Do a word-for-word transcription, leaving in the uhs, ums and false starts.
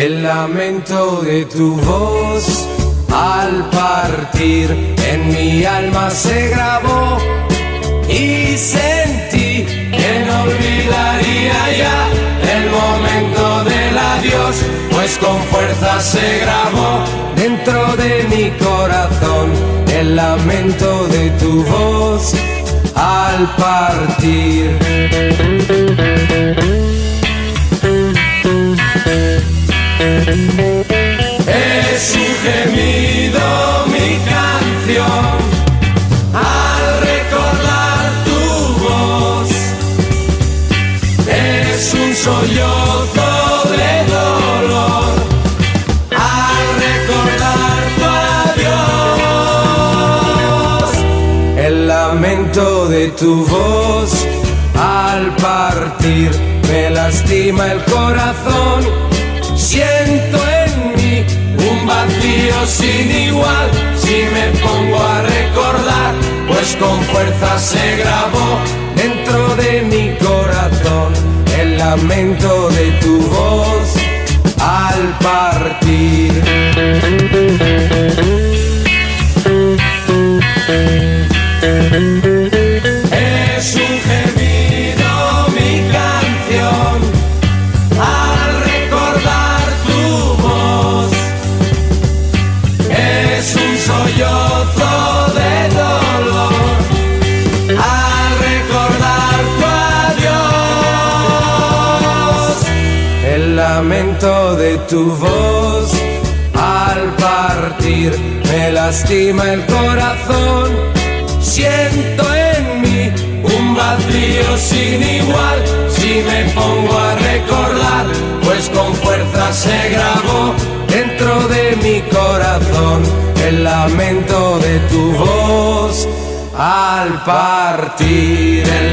El lamento de tu voz al partir en mi alma se grabó y sentí que no olvidaría ya el momento del adiós, pues con fuerza se grabó dentro de mi corazón el lamento de tu voz al partir. Es un gemido mi canción al recordar tu voz, es un sollozo de dolor al recordar tu adiós. El lamento de tu voz al partir me lastima el corazón. Siento en mí un vacío sin igual si me pongo a recordar, pues con fuerza se grabó dentro de mi corazón el lamento de tu voz al partir. Es un gemido mi canción al recordar tu voz, es un sollozo de dolor al recordar tu adiós. El lamento de tu voz al partir me lastima el corazón. Siento en mí un vacío sin igual si me pongo a recordar, pues con fuerza se grabó dentro de mi corazón el lamento de tu voz al partir.